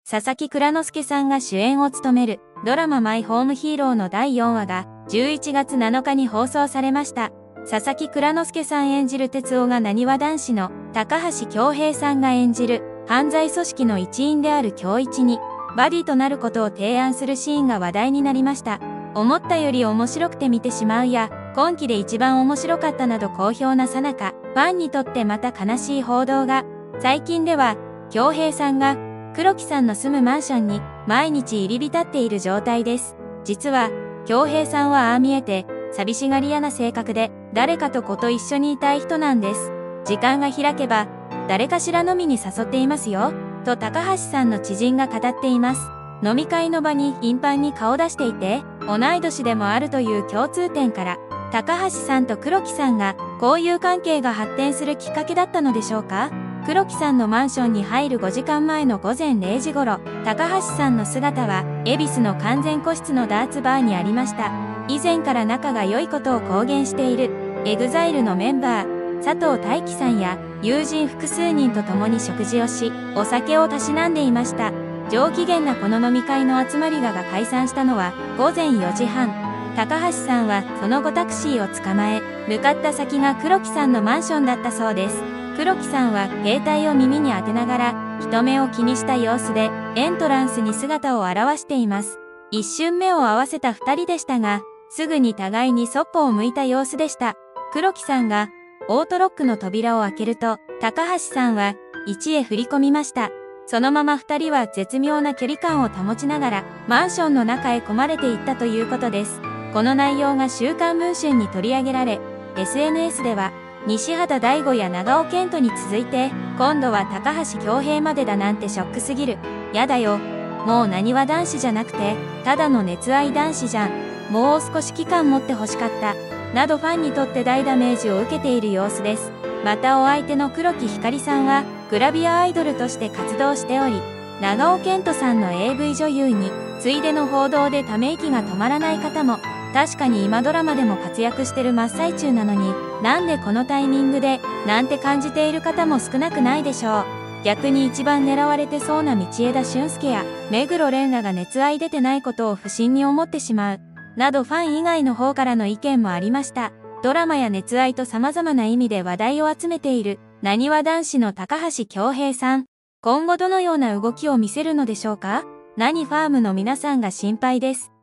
佐々木蔵之介さんが主演を務めるドラママイホームヒーローの第4話が11月7日に放送されました。佐々木蔵之介さん演じる哲夫がなにわ男子の高橋恭平さんが演じる犯罪組織の一員である恭一にバディとなることを提案するシーンが話題になりました。思ったより面白くて見てしまうや、今期で一番面白かったなど好評なさなか、ファンにとってまた悲しい報道が。最近では、恭平さんが黒木さんの住むマンションに毎日入り浸っている状態です。実は、恭平さんはああ見えて、寂しがり屋な性格で、誰かと子と一緒にいたい人なんです。時間が開けば、誰かしら飲みに誘っていますよ、と高橋さんの知人が語っています。飲み会の場に頻繁に顔出していて、同い年でもあるという共通点から、高橋さんと黒木さんが交友関係が発展するきっかけだったのでしょうか。黒木さんのマンションに入る5時間前の午前0時頃、高橋さんの姿は、恵比寿の完全個室のダーツバーにありました。以前から仲が良いことを公言している、EXILE のメンバー、佐藤大樹さんや、友人複数人と共に食事をし、お酒をたしなんでいました。上機嫌なこの飲み会の集まりが解散したのは午前4時半。高橋さんはその後タクシーを捕まえ、向かった先が黒木さんのマンションだったそうです。黒木さんは携帯を耳に当てながら、人目を気にした様子でエントランスに姿を現しています。一瞬目を合わせた2人でしたが、すぐに互いにそっぽを向いた様子でした。黒木さんがオートロックの扉を開けると、高橋さんは位置へ振り込みました。そのまま2人は絶妙な距離感を保ちながらマンションの中へ込まれていったということです。この内容が週刊文春に取り上げられ、SNS では西畑大吾や長尾謙人に続いて今度は高橋恭平までだなんてショックすぎる。やだよ。もうなにわ男子じゃなくてただの熱愛男子じゃん。もう少し期間持ってほしかった。などファンにとって大ダメージを受けている様子です。またお相手の黒木ひさんはグラビアアイドルとして活動しており、長尾謙人さんの AV 女優についでの報道でため息が止まらない方も、確かに今ドラマでも活躍してる真っ最中なのに、なんでこのタイミングでなんて感じている方も少なくないでしょう。逆に一番狙われてそうな道枝駿佑や目黒蓮らが熱愛出てないことを不審に思ってしまう。などファン以外の方からの意見もありました。ドラマや熱愛と様々な意味で話題を集めている、なにわ男子の高橋恭平さん。今後どのような動きを見せるのでしょうか。なにファームの皆さんが心配です。